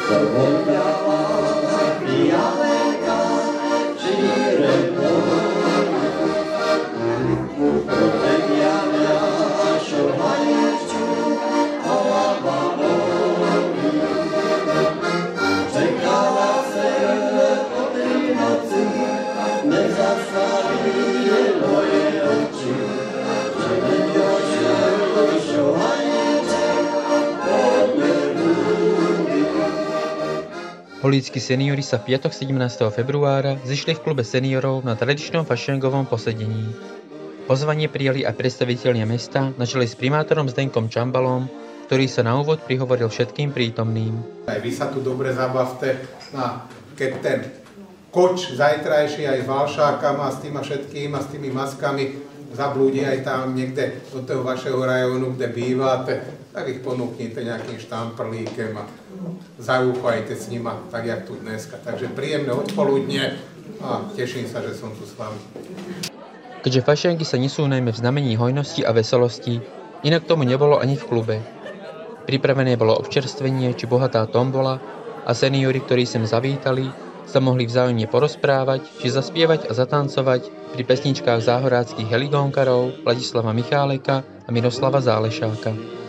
Holíckí seniori sa v piatok 17. februára zišli v klube seniorov na tradičnom fašiangovom posedení. Pozvanie prijali aj predstavitelia mesta na čele s primátorom Zdenkom Čambalom, ktorý sa na úvod prihovoril všetkým prítomným. Aj vy sa tu dobre zabavte, keď ten koč zajtrajší aj s valšákama a s tými všetkým a s tými maskami zablúdi aj tam niekde do toho vašeho rajónu, kde bývate, tak ich ponúknite nejakým štamprlíkem a zaúfajte s nima, tak jak tu dneska. Takže príjemné odpoludne a teším sa, že som tu s vami. Keďže fašiangy sa nesú najmä v znamení hojnosti a veselosti, inak tomu nebolo ani v klube. Pripravené bolo občerstvenie či bohatá tombola a seniori, ktorí sem zavítali, sa mohli vzájomne porozprávať či zaspievať a zatancovať pri pesničkách záhoráckych heligónkarov Ladislava Micháleka a Miroslava Zálešáka.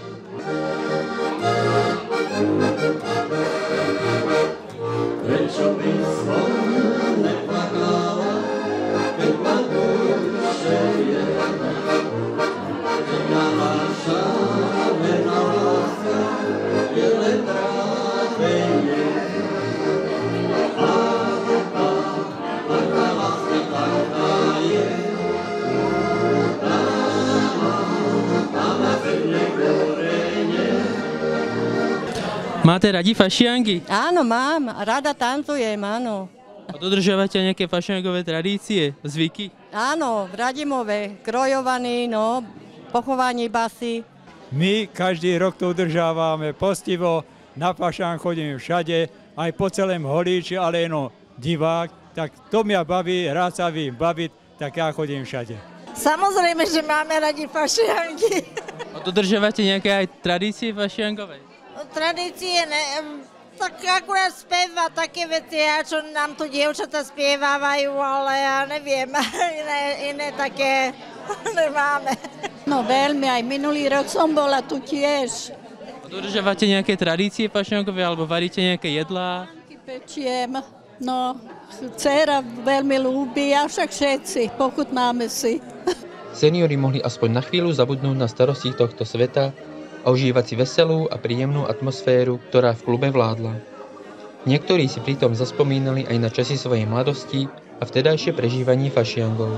Máte radi fašiangy? Áno, mám. Rada tancujem, áno. A dodržiavate nejaké fašiangové tradície, zvyky? Áno, v Radimove, krojovaný, no, pochovanie basy. My každý rok to udržávame postivo, na fašián chodím všade, aj po celém Holíči, ale jenom divák. Tak to mňa baví, rád sa vím baviť, tak ja chodím všade. Samozrejme, že máme radi fašiangy. A dodržiavate nejaké aj tradície fašiangové? Tradície, tak akurát speva také veci, čo nám tu dievčatá spievajú, ale ja neviem, iné také nemáme. No veľmi, aj minulý rok som bola tu tiež. A dodržiavate nejaké tradície fašiangové, alebo varíte nejaké jedlá? Pečiem, no, dcera veľmi ľúbi, a však všetci, pokud máme si. Seniori mohli aspoň na chvíľu zabudnúť na starosti tohto sveta a užívať si veselú a príjemnú atmosféru, ktorá v klube vládla. Niektorí si pritom zaspomínali aj na časy svojej mladosti a vtedajšie prežívanie fašiangov.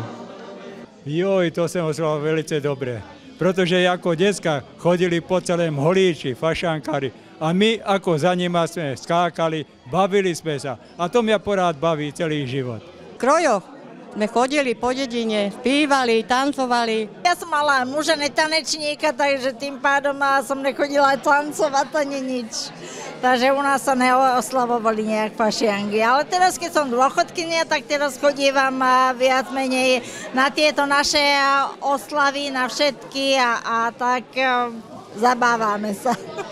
Joj, to som osloval velice dobre, pretože ako decka chodili po celém Holíči fašiankári a my ako za nima sme skákali, bavili sme sa a to mňa porád baví celý život. Krojoch sme chodili po dedine, spívali, tancovali. Ja som mala muža netanečníka, takže tým pádom som nechodila tancovať ani nič. Takže u nás sa neoslavovali nejak fašiangy. Ale teraz, keď som dôchodkynia, tak teraz chodívam viac menej na tieto naše oslavy, na všetky a tak zabávame sa.